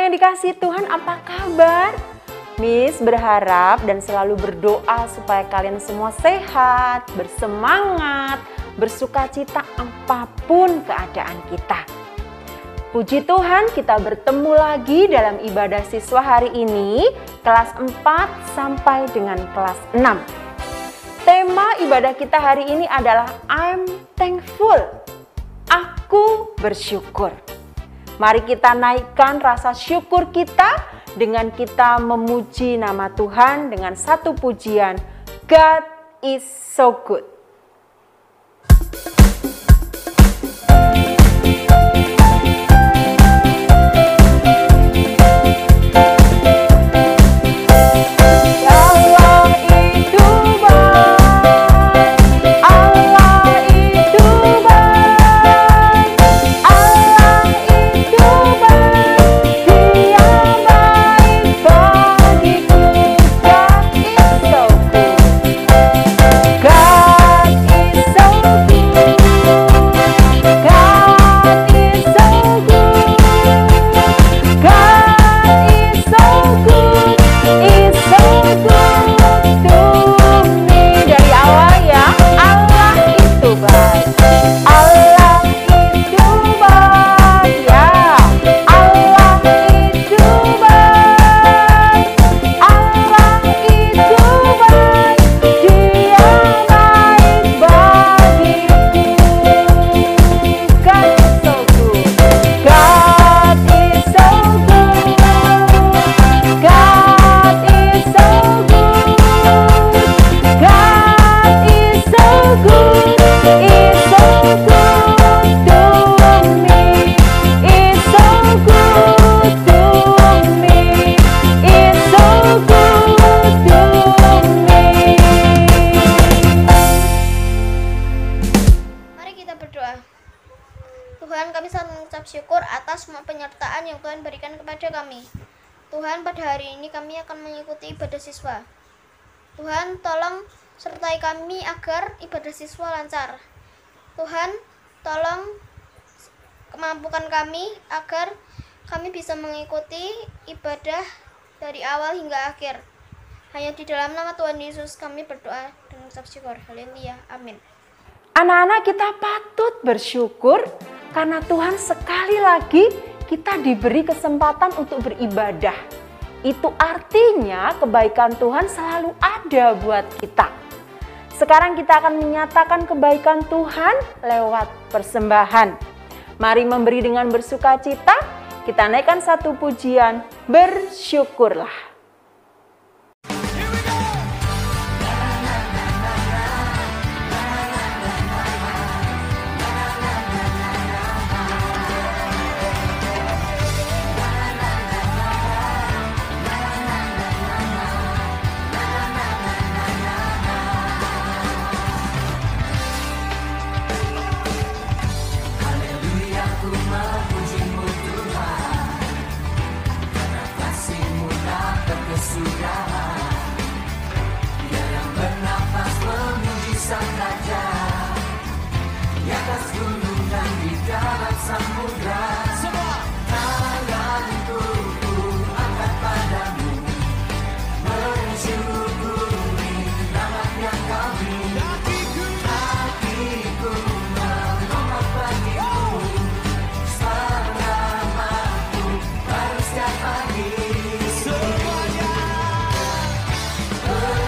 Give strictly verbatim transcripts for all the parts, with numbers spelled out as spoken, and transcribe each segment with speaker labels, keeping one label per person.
Speaker 1: yang dikasihi Tuhan, apa kabar? Miss berharap dan selalu berdoa supaya kalian semua sehat, bersemangat, bersukacita apapun keadaan kita. Puji Tuhan, kita bertemu lagi dalam ibadah siswa hari ini, kelas empat sampai dengan kelas enam. Tema ibadah kita hari ini adalah I'm thankful. Aku bersyukur. Mari kita naikkan rasa syukur kita dengan kita memuji nama Tuhan dengan satu pujian, God is so good.
Speaker 2: Tuhan, kami sangat mengucap syukur atas semua penyertaan yang Tuhan berikan kepada kami. Tuhan, pada hari ini kami akan mengikuti ibadah siswa. Tuhan, tolong sertai kami agar ibadah siswa lancar. Tuhan, tolong kemampukan kami agar kami bisa mengikuti ibadah dari awal hingga akhir. Hanya di dalam nama Tuhan Yesus kami berdoa dan mengucap syukur. Haleluya. Amin.
Speaker 1: Anak-anak, kita patut bersyukur karena Tuhan sekali lagi kita diberi kesempatan untuk beribadah. Itu artinya kebaikan Tuhan selalu ada buat kita. Sekarang kita akan menyatakan kebaikan Tuhan lewat persembahan. Mari memberi dengan bersukacita, kita naikkan satu pujian, bersyukurlah.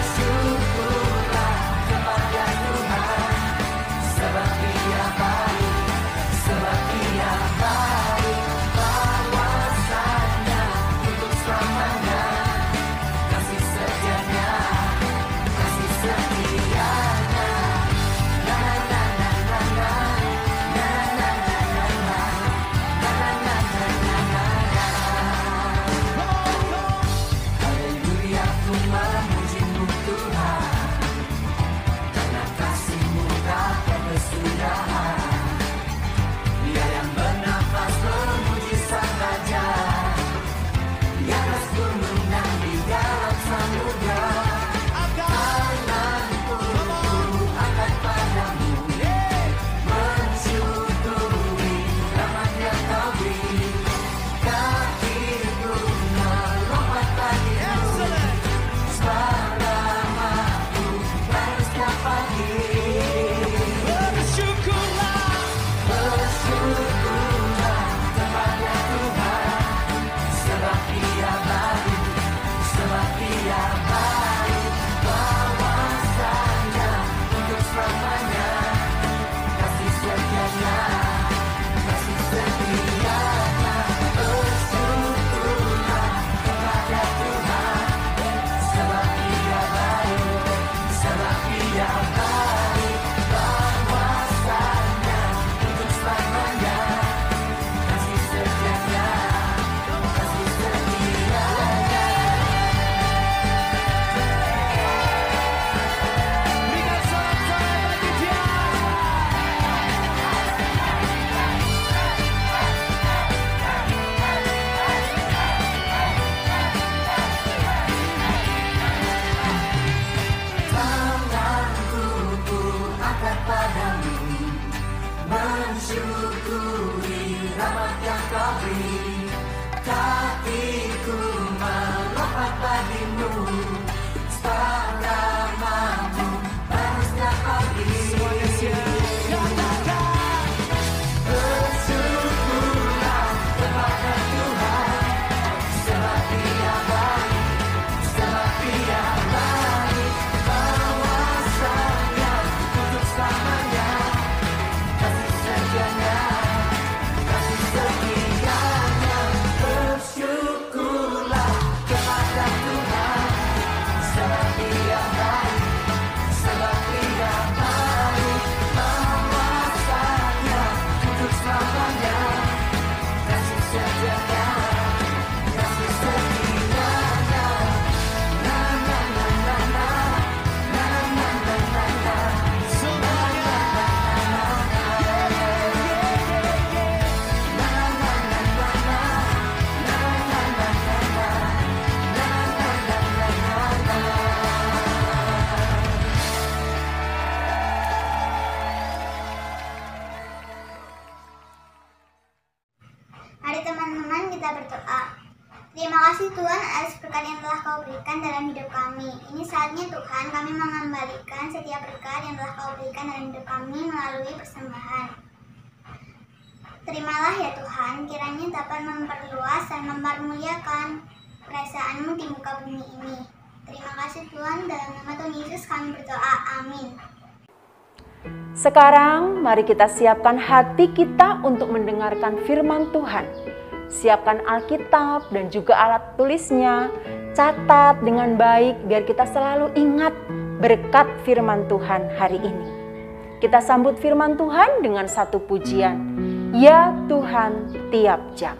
Speaker 3: Sebab Dia baik. mata padamu, mensyukuri rahmat yang kau beri. Hatiku melompat bagimu, sebab namamu baru setiap pagi. Bersyukurlah kepada Tuhan, sebab Dia baik, sebab Dia baik. Kuasanya untuk selamanya, kasih setianya, kasih setianya. Bersyukurlah kepada Tuhan, sebab Dia baik, sebab Dia baik. Kuasanya untuk selamanya, kasih setianya, kasih setianya. Na na na na na, na na na na na, semuanya.
Speaker 4: Mari teman-teman kita berdoa. Terima kasih Tuhan atas berkat yang telah Kau berikan dalam hidup kami. Ini saatnya Tuhan kami mengembalikan setiap berkat yang telah Kau berikan dalam hidup kami melalui persembahan. Terimalah ya Tuhan, kiranya dapat memperluas dan mempermuliakan kerajaanmu di muka bumi ini. Terima kasih Tuhan, dalam nama Tuhan Yesus kami berdoa. Amin.
Speaker 1: Sekarang mari kita siapkan hati kita untuk mendengarkan firman Tuhan. Siapkan Alkitab dan juga alat tulisnya. Catat dengan baik biar kita selalu ingat berkat firman Tuhan hari ini. Kita sambut firman Tuhan dengan satu pujian. Ya Tuhan tiap jam.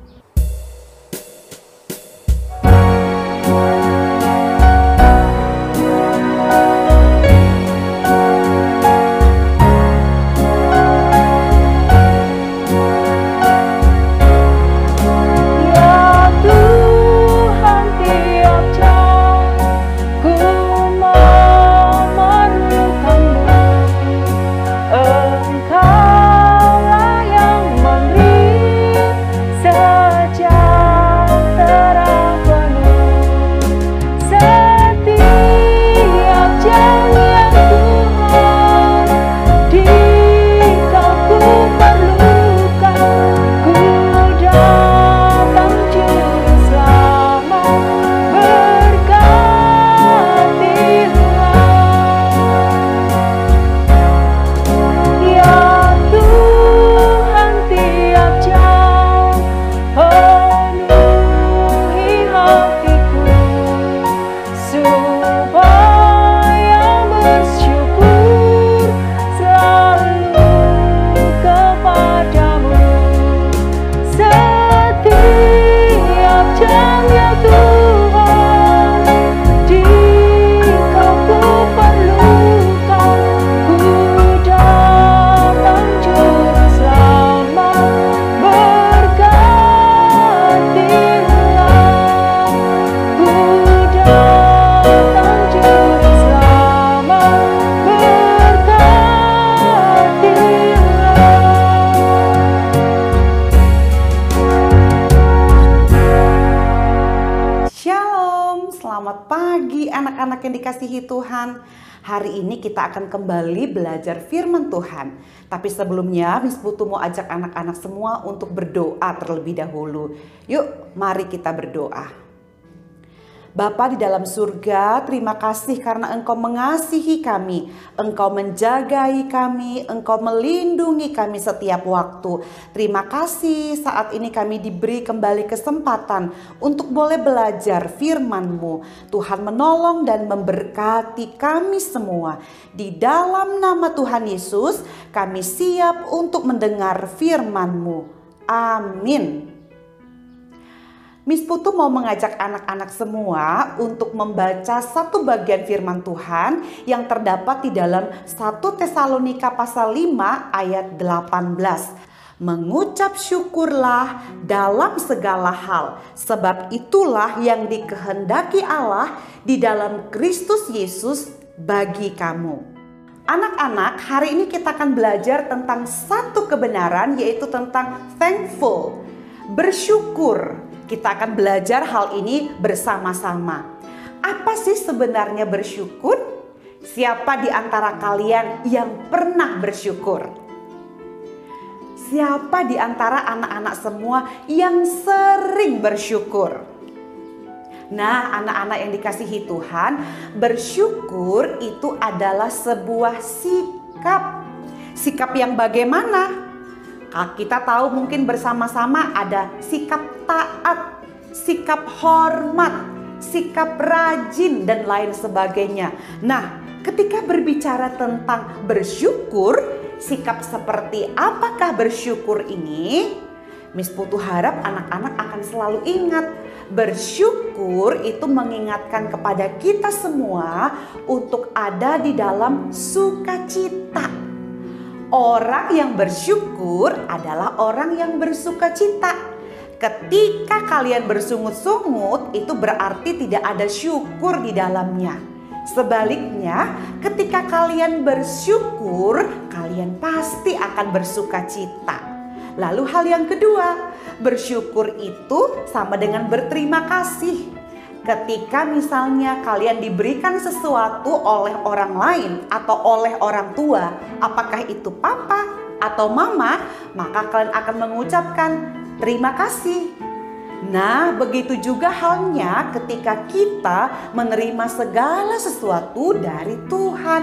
Speaker 5: Selamat pagi anak-anak yang dikasihi Tuhan. Hari ini kita akan kembali belajar firman Tuhan. Tapi sebelumnya Miss Putu mau ajak anak-anak semua untuk berdoa terlebih dahulu. Yuk mari kita berdoa. Bapa di dalam surga, terima kasih karena Engkau mengasihi kami, Engkau menjagai kami, Engkau melindungi kami setiap waktu. Terima kasih saat ini kami diberi kembali kesempatan untuk boleh belajar firman-Mu. Tuhan menolong dan memberkati kami semua. Di dalam nama Tuhan Yesus, kami siap untuk mendengar firman-Mu. Amin. Miss Putu mau mengajak anak-anak semua untuk membaca satu bagian firman Tuhan yang terdapat di dalam satu Tesalonika pasal lima ayat delapan belas. Mengucap syukurlah dalam segala hal, sebab itulah yang dikehendaki Allah di dalam Kristus Yesus bagi kamu. Anak-anak, hari ini kita akan belajar tentang satu kebenaran, yaitu tentang thankful, bersyukur. Kita akan belajar hal ini bersama-sama. Apa sih sebenarnya bersyukur? Siapa di antara kalian yang pernah bersyukur? Siapa di antara anak-anak semua yang sering bersyukur? Nah, anak-anak yang dikasihi Tuhan, bersyukur itu adalah sebuah sikap. Sikap yang bagaimana? Kita tahu mungkin bersama-sama ada sikap taat, sikap hormat, sikap rajin, dan lain sebagainya. Nah, ketika berbicara tentang bersyukur, sikap seperti apakah bersyukur ini? Miss Putu harap anak-anak akan selalu ingat, bersyukur itu mengingatkan kepada kita semua untuk ada di dalam sukacita. Orang yang bersyukur adalah orang yang bersukacita. Ketika kalian bersungut-sungut, itu berarti tidak ada syukur di dalamnya. Sebaliknya, ketika kalian bersyukur, kalian pasti akan bersukacita. Lalu hal yang kedua, bersyukur itu sama dengan berterima kasih. Ketika misalnya kalian diberikan sesuatu oleh orang lain atau oleh orang tua, apakah itu papa atau mama, maka kalian akan mengucapkan terima kasih. Nah, begitu juga halnya ketika kita menerima segala sesuatu dari Tuhan.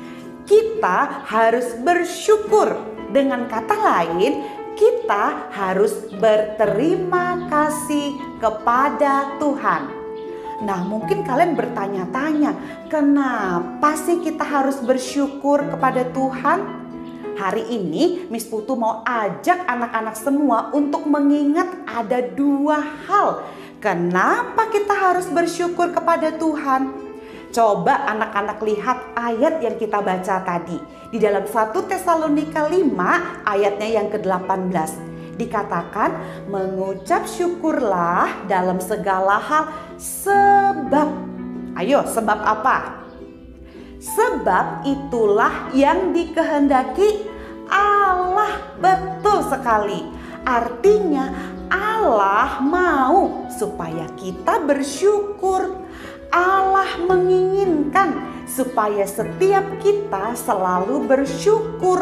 Speaker 5: Kita harus bersyukur. Dengan kata lain, kita harus berterima kasih kepada Tuhan. Nah, mungkin kalian bertanya-tanya, kenapa sih kita harus bersyukur kepada Tuhan? Hari ini Miss Putu mau ajak anak-anak semua untuk mengingat ada dua hal. Kenapa kita harus bersyukur kepada Tuhan? Coba anak-anak lihat ayat yang kita baca tadi. Di dalam satu Tesalonika lima ayatnya yang ke delapan belas. Dikatakan mengucap syukurlah dalam segala hal sebab. Ayo, sebab apa? Sebab itulah yang dikehendaki Allah. Betul sekali. Artinya Allah mau supaya kita bersyukur. Allah menginginkan supaya setiap kita selalu bersyukur.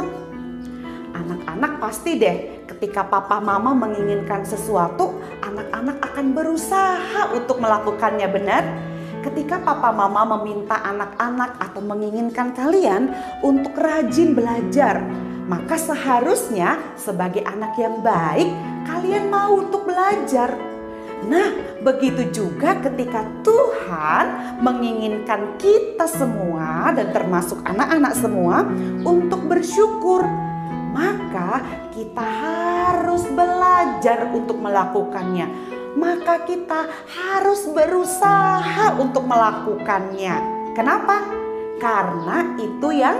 Speaker 5: Anak-anak pasti deh, ketika papa mama menginginkan sesuatu, anak-anak akan berusaha untuk melakukannya, benar? Ketika papa mama meminta anak-anak atau menginginkan kalian untuk rajin belajar, maka seharusnya sebagai anak yang baik, kalian mau untuk belajar. Nah, begitu juga ketika Tuhan menginginkan kita semua dan termasuk anak-anak semua untuk bersyukur, maka kita harus belajar untuk melakukannya. Maka kita harus berusaha untuk melakukannya. Kenapa? Karena itu yang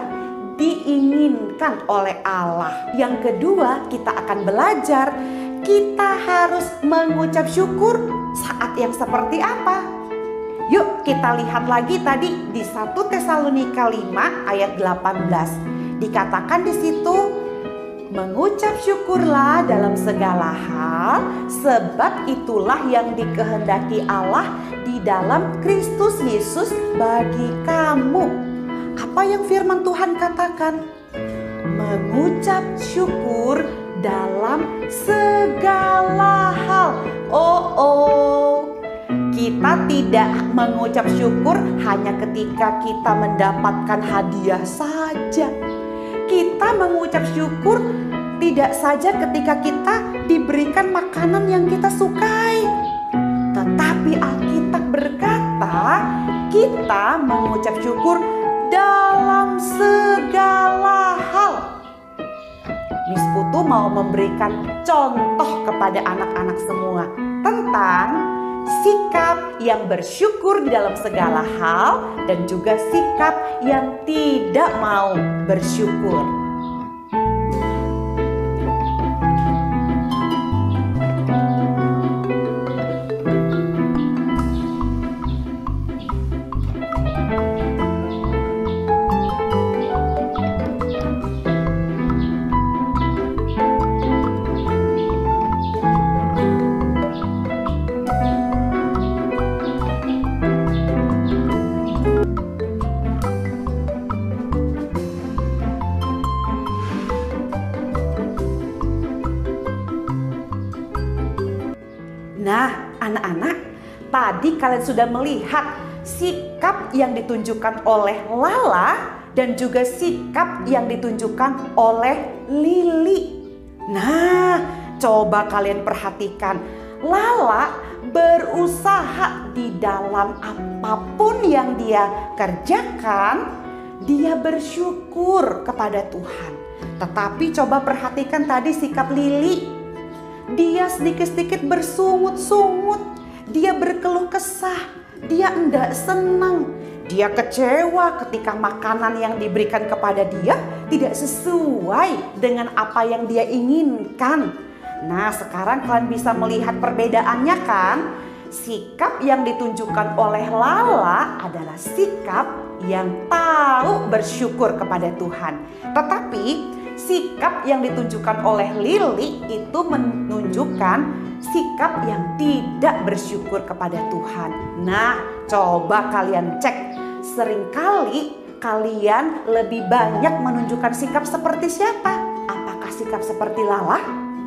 Speaker 5: diinginkan oleh Allah. Yang kedua, kita akan belajar kita harus mengucap syukur saat yang seperti apa? Yuk kita lihat lagi tadi di satu Tesalonika lima ayat delapan belas. Dikatakan di situ, mengucap syukurlah dalam segala hal, sebab itulah yang dikehendaki Allah di dalam Kristus Yesus bagi kamu. Apa yang firman Tuhan katakan? Mengucap syukur dalam segala hal. Oh oh, kita tidak mengucap syukur hanya ketika kita mendapatkan hadiah saja. Kita mengucap syukur tidak saja ketika kita diberikan makanan yang kita sukai. Tetapi Alkitab berkata, kita mengucap syukur dalam segala hal. Miss Putu mau memberikan contoh kepada anak-anak semua tentang sikap yang bersyukur di dalam segala hal dan juga sikap yang tidak mau bersyukur. Anak-anak, tadi kalian sudah melihat sikap yang ditunjukkan oleh Lala dan juga sikap yang ditunjukkan oleh Lili. Nah, coba kalian perhatikan. Lala berusaha di dalam apapun yang dia kerjakan, dia bersyukur kepada Tuhan. Tetapi coba perhatikan tadi sikap Lili. Dia sedikit-sedikit bersungut-sungut. Dia berkeluh kesah. Dia enggak senang. Dia kecewa ketika makanan yang diberikan kepada dia tidak sesuai dengan apa yang dia inginkan. Nah, sekarang kalian bisa melihat perbedaannya kan? Sikap yang ditunjukkan oleh Lala adalah sikap yang tahu bersyukur kepada Tuhan. Tetapi sikap yang ditunjukkan oleh Lili itu menunjukkan sikap yang tidak bersyukur kepada Tuhan. Nah, coba kalian cek. Seringkali kalian lebih banyak menunjukkan sikap seperti siapa? Apakah sikap seperti Lala?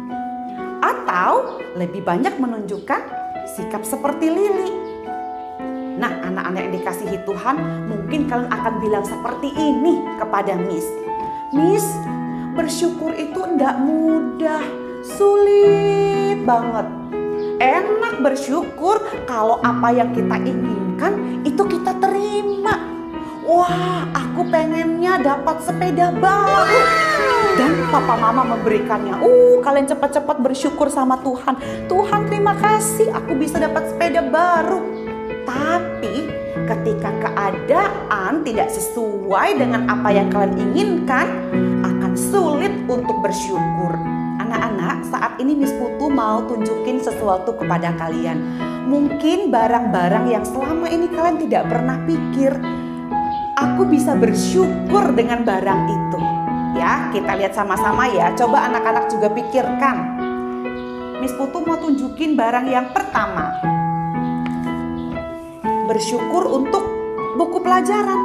Speaker 5: Atau lebih banyak menunjukkan sikap seperti Lili? Nah, anak-anak yang dikasihi Tuhan, mungkin kalian akan bilang seperti ini kepada Miss. Miss, bersyukur itu enggak mudah, sulit banget. Enak bersyukur kalau apa yang kita inginkan itu kita terima. Wah, aku pengennya dapat sepeda baru. Dan papa mama memberikannya. Uh, kalian cepat-cepat bersyukur sama Tuhan. Tuhan, terima kasih aku bisa dapat sepeda baru. Tapi ketika keadaan tidak sesuai dengan apa yang kalian inginkan, akan sulit untuk bersyukur. Anak-anak, saat ini Miss Putu mau tunjukin sesuatu kepada kalian. Mungkin barang-barang yang selama ini kalian tidak pernah pikir, aku bisa bersyukur dengan barang itu. Ya, kita lihat sama-sama ya. Coba anak-anak juga pikirkan. Miss Putu mau tunjukin barang yang pertama. Bersyukur untuk buku pelajaran.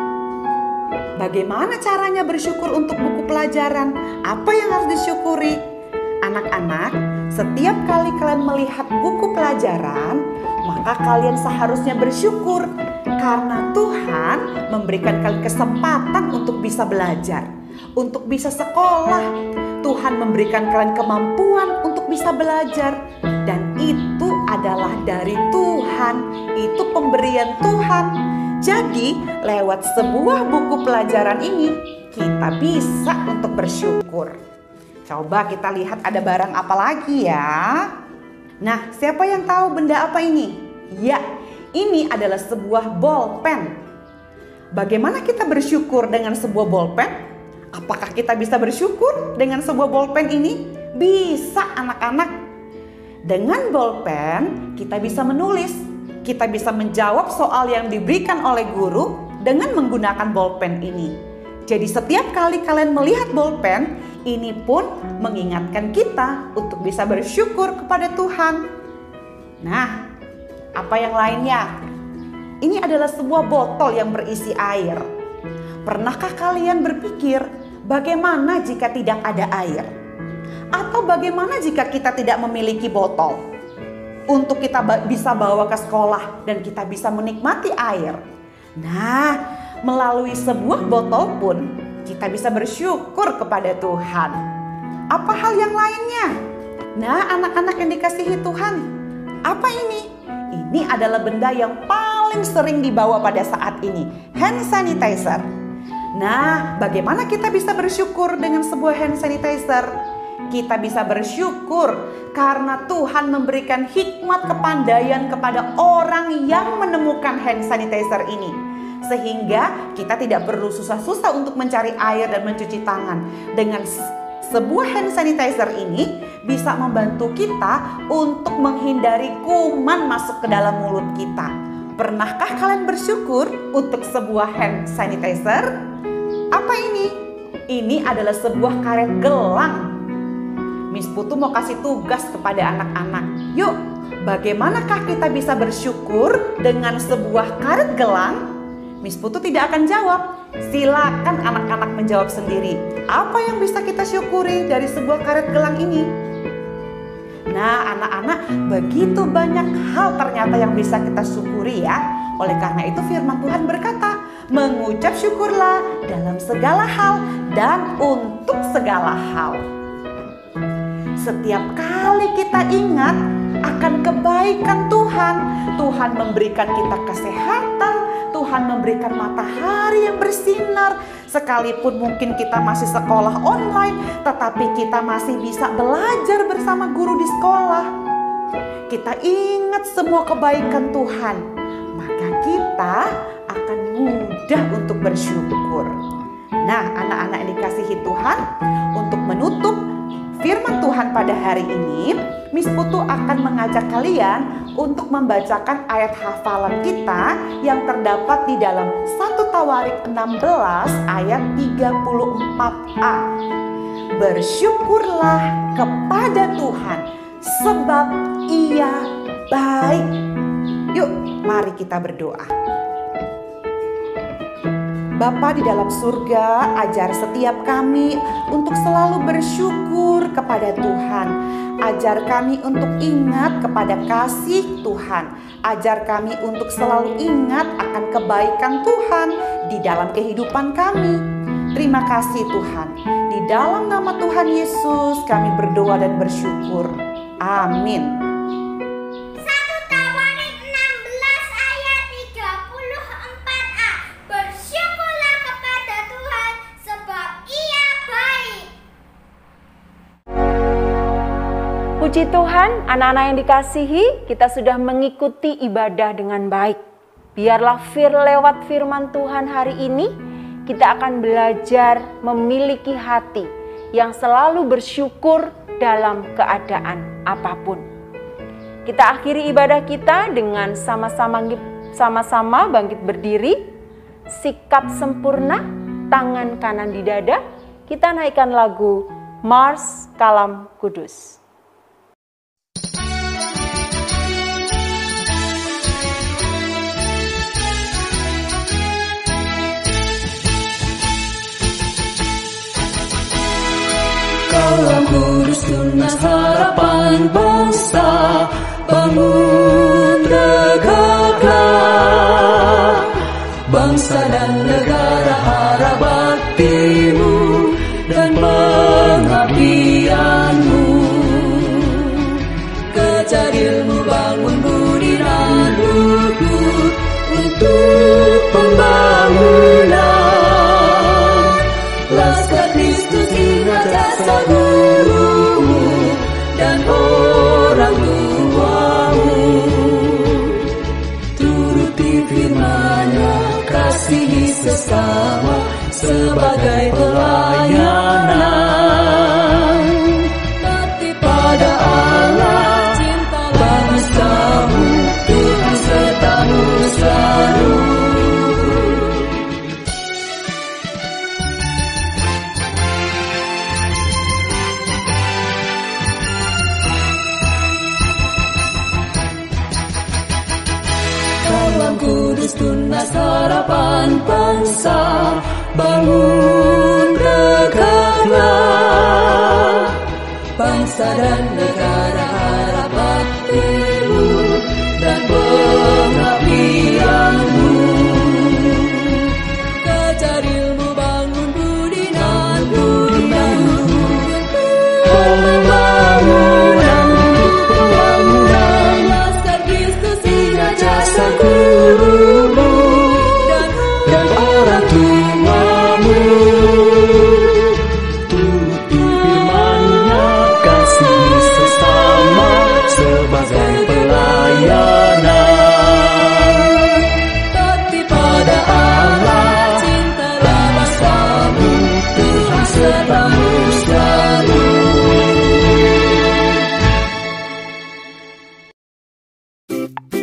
Speaker 5: Bagaimana caranya bersyukur untuk buku pelajaran? Apa yang harus disyukuri? Anak-anak, setiap kali kalian melihat buku pelajaran, maka kalian seharusnya bersyukur karena Tuhan memberikan kalian kesempatan untuk bisa belajar, untuk bisa sekolah. Tuhan memberikan kalian kemampuan untuk bisa belajar, dan itu adalah dari Tuhan, itu pemberian Tuhan. Jadi lewat sebuah buku pelajaran ini kita bisa untuk bersyukur. Coba kita lihat ada barang apa lagi ya. Nah, siapa yang tahu benda apa ini? Ya, ini adalah sebuah bolpen. Bagaimana kita bersyukur dengan sebuah bolpen? Apakah kita bisa bersyukur dengan sebuah bolpen ini? Bisa anak-anak. Dengan bolpen kita bisa menulis. Kita bisa menjawab soal yang diberikan oleh guru dengan menggunakan bolpen ini. Jadi setiap kali kalian melihat bolpen, ini pun mengingatkan kita untuk bisa bersyukur kepada Tuhan. Nah, apa yang lainnya? Ini adalah sebuah botol yang berisi air. Pernahkah kalian berpikir bagaimana jika tidak ada air? Atau bagaimana jika kita tidak memiliki botol untuk kita bisa bawa ke sekolah dan kita bisa menikmati air? Nah, melalui sebuah botol pun kita bisa bersyukur kepada Tuhan. Apa hal yang lainnya? Nah, anak-anak yang dikasihi Tuhan, apa ini? Ini adalah benda yang paling sering dibawa pada saat ini, hand sanitizer. Nah, bagaimana kita bisa bersyukur dengan sebuah hand sanitizer? Kita bisa bersyukur karena Tuhan memberikan hikmat kepandaian kepada orang yang menemukan hand sanitizer ini. Sehingga kita tidak perlu susah-susah untuk mencari air dan mencuci tangan. Dengan sebuah hand sanitizer ini bisa membantu kita untuk menghindari kuman masuk ke dalam mulut kita. Pernahkah kalian bersyukur untuk sebuah hand sanitizer? Apa ini? Ini adalah sebuah karet gelang. Miss Putu mau kasih tugas kepada anak-anak. Yuk, bagaimanakah kita bisa bersyukur dengan sebuah karet gelang? Miss Putu tidak akan jawab. Silakan anak-anak menjawab sendiri. Apa yang bisa kita syukuri dari sebuah karet gelang ini? Nah, anak-anak, begitu banyak hal ternyata yang bisa kita syukuri ya. Oleh karena itu firman Tuhan berkata, mengucap syukurlah dalam segala hal dan untuk segala hal. Setiap kali kita ingat akan kebaikan Tuhan, Tuhan memberikan kita kesehatan, Tuhan memberikan matahari yang bersinar. Sekalipun mungkin kita masih sekolah online, tetapi kita masih bisa belajar bersama guru di sekolah. Kita ingat semua kebaikan Tuhan, maka kita akan mudah untuk bersyukur. Nah, anak-anak yang dikasihi Tuhan, untuk menutup firman Tuhan pada hari ini, Miss Putu akan mengajak kalian untuk membacakan ayat hafalan kita yang terdapat di dalam satu Tawarik enam belas ayat tiga puluh empat a. Bersyukurlah kepada Tuhan sebab Ia baik. Yuk, mari kita berdoa. Bapa di dalam surga, ajar setiap kami untuk selalu bersyukur kepada Tuhan. Ajar kami untuk ingat kepada kasih Tuhan. Ajar kami untuk selalu ingat akan kebaikan Tuhan di dalam kehidupan kami. Terima kasih Tuhan. Di dalam nama Tuhan Yesus kami berdoa dan bersyukur. Amin.
Speaker 1: Puji Tuhan, anak-anak yang dikasihi, kita sudah mengikuti ibadah dengan baik. Biarlah fir lewat firman Tuhan hari ini, kita akan belajar memiliki hati yang selalu bersyukur dalam keadaan apapun. Kita akhiri ibadah kita dengan sama-sama sama-sama bangkit berdiri, sikap sempurna, tangan kanan di dada. Kita naikkan lagu Mars Kalam Kudus.
Speaker 3: Kalam kudus tunas harapan bangsa, bangun tegaklah. Bangsa dan negara harap baktimu dan pengabdianmu. Kejar ilmu, bangun budi dan luhur untuk pembangunan. Laskar Kristus ingat jasa gurumu dan orang tuamu. Turuti firman-Nya, kasihi sesama sebagai pelayanan. Taati pada Allah, cinta bangsamu, Tuhan sertamu selalu. Kudus tunas harapan bangsa, bangun tegaklah. Bangsa dan negara harap baktimu dan pengabdianmu. Kejar ilmu, bangun budi dan luhur pembangunan. Pembangunan Laskar Kristus ingat jasa gurumu dan, dan orang tuamu. Turuti firman-Nya, kasihi sesama sebagai pelayanan. Taati pada Allah, cintalah bangsamu, Tuhan sertamu selalu.